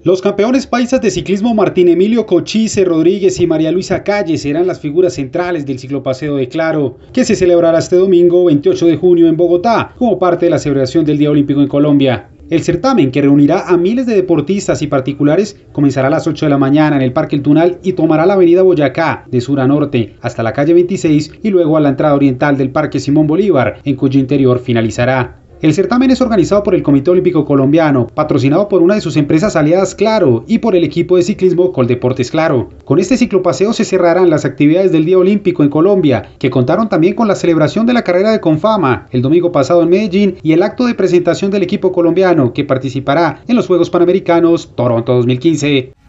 Los campeones paisas de ciclismo Martín Emilio Cochise Rodríguez y María Luisa Calle serán las figuras centrales del ciclopaseo de Claro, que se celebrará este domingo 28 de junio en Bogotá, como parte de la celebración del Día Olímpico en Colombia. El certamen, que reunirá a miles de deportistas y particulares, comenzará a las 8 de la mañana en el Parque El Tunal y tomará la avenida Boyacá de sur a norte hasta la calle 26 y luego a la entrada oriental del Parque Simón Bolívar, en cuyo interior finalizará. El certamen es organizado por el Comité Olímpico Colombiano, patrocinado por una de sus empresas aliadas Claro y por el equipo de ciclismo Coldeportes Claro. Con este ciclopaseo se cerrarán las actividades del Día Olímpico en Colombia, que contaron también con la celebración de la carrera de Confama el domingo pasado en Medellín y el acto de presentación del equipo colombiano que participará en los Juegos Panamericanos Toronto 2015.